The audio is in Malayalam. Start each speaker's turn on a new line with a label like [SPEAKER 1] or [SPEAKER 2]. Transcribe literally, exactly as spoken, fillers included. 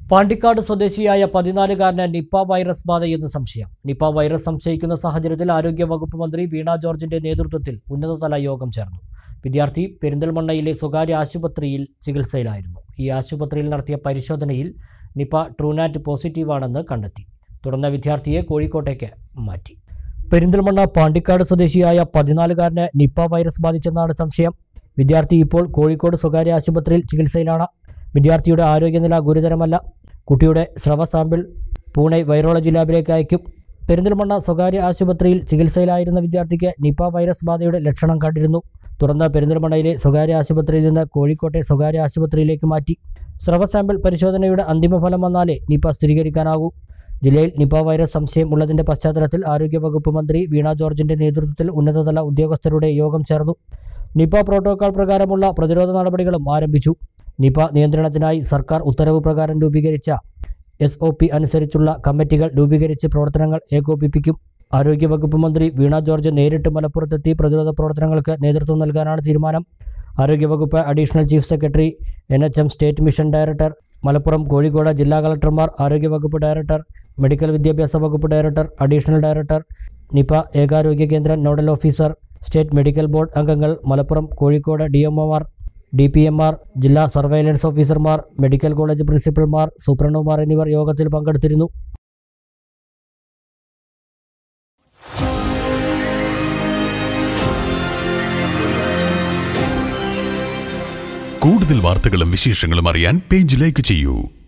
[SPEAKER 1] പാണ്ടിക്കാട് സ്വദേശിയായ പതിനാലുകാരന് നിപ്പ വൈറസ് ബാധയെന്ന് സംശയം. നിപ്പ വൈറസ് സംശയിക്കുന്ന സാഹചര്യത്തിൽ ആരോഗ്യവകുപ്പ് മന്ത്രി വീണ ജോർജിന്റെ നേതൃത്വത്തിൽ ഉന്നതതല യോഗം ചേർന്നു. വിദ്യാർത്ഥി പെരിന്തൽമണ്ണയിലെ സ്വകാര്യ ആശുപത്രിയിൽ ചികിത്സയിലായിരുന്നു. ഈ ആശുപത്രിയിൽ നടത്തിയ പരിശോധനയിൽ നിപ്പ ട്രൂനാറ്റ് പോസിറ്റീവാണെന്ന് കണ്ടെത്തി. തുടർന്ന് വിദ്യാർത്ഥിയെ കോഴിക്കോട്ടേക്ക് മാറ്റി. പെരിന്തൽമണ്ണ പാണ്ടിക്കാട് സ്വദേശിയായ പതിനാലുകാരന് നിപ്പ വൈറസ് ബാധിച്ചെന്നാണ് സംശയം. വിദ്യാർത്ഥി ഇപ്പോൾ കോഴിക്കോട് സ്വകാര്യ ആശുപത്രിയിൽ ചികിത്സയിലാണ്. വിദ്യാർത്ഥിയുടെ ആരോഗ്യനില ഗുരുതരമല്ല. കുട്ടിയുടെ സ്രവ സാമ്പിൾ പൂനെ വൈറോളജി ലാബിലേക്ക് അയക്കും. പെരിന്തൽമണ്ണ സ്വകാര്യ ആശുപത്രിയിൽ ചികിത്സയിലായിരുന്ന വിദ്യാർത്ഥിക്ക് നിപ്പ വൈറസ് ബാധയുടെ ലക്ഷണം കണ്ടിരുന്നു. തുടർന്ന് പെരിന്തൽമണ്ണയിലെ സ്വകാര്യ ആശുപത്രിയിൽ നിന്ന് കോഴിക്കോട്ടെ സ്വകാര്യ ആശുപത്രിയിലേക്ക് മാറ്റി. സ്രവ സാമ്പിൾ പരിശോധനയുടെ അന്തിമഫലം വന്നാലേ നിപ്പ സ്ഥിരീകരിക്കാനാകൂ. ജില്ലയിൽ നിപ്പ വൈറസ് സംശയം ഉള്ളതിന്റെ പശ്ചാത്തലത്തിൽ ആരോഗ്യവകുപ്പ് മന്ത്രി വീണ ജോർജിന്റെ നേതൃത്വത്തിൽ ഉന്നതതല ഉദ്യോഗസ്ഥരുടെ യോഗം ചേർന്നു. നിപ്പ പ്രോട്ടോകോൾ പ്രകാരമുള്ള പ്രതിരോധ നടപടികളും ആരംഭിച്ചു. നിപ നിയന്ത്രണത്തിനായി സർക്കാർ ഉത്തരവ് പ്രകാരം രൂപീകരിച്ച എസ് ഒ പി അനുസരിച്ചുള്ള കമ്മിറ്റികൾ രൂപീകരിച്ച് പ്രവർത്തനങ്ങൾ ഏകോപിപ്പിക്കും. ആരോഗ്യവകുപ്പ് മന്ത്രി വീണ ജോർജ് നേരിട്ട് മലപ്പുറത്തെത്തി പ്രതിരോധ പ്രവർത്തനങ്ങൾക്ക് നേതൃത്വം നൽകാനാണ് തീരുമാനം. ആരോഗ്യവകുപ്പ് additional chief secretary, N H M state mission director, Malappuram Kozhikode ജില്ലാ കളക്ടർമാർ, ആരോഗ്യവകുപ്പ് ഡയറക്ടർ, മെഡിക്കൽ വിദ്യാഭ്യാസ വകുപ്പ് ഡയറക്ടർ, അഡീഷണൽ ഡയറക്ടർ, നിപ ഏകാരോഗ്യ കേന്ദ്രം nodal officer, state medical board അംഗങ്ങൾ, മലപ്പുറം കോഴിക്കോട് ഡി എം ഒമാർ, ഡി പി എം ആർ, ജില്ലാ സർവൈലൻസ് ഓഫീസർമാർ, മെഡിക്കൽ കോളേജ് പ്രിൻസിപ്പൽമാർ, സൂപ്രണ്ടുമാർ എന്നിവർ യോഗത്തിൽ പങ്കെടുത്തിരുന്നു.
[SPEAKER 2] കൂടുതൽ വാർത്തകളും വിശേഷങ്ങളും അറിയാൻ പേജ് ലൈക്ക് ചെയ്യൂ.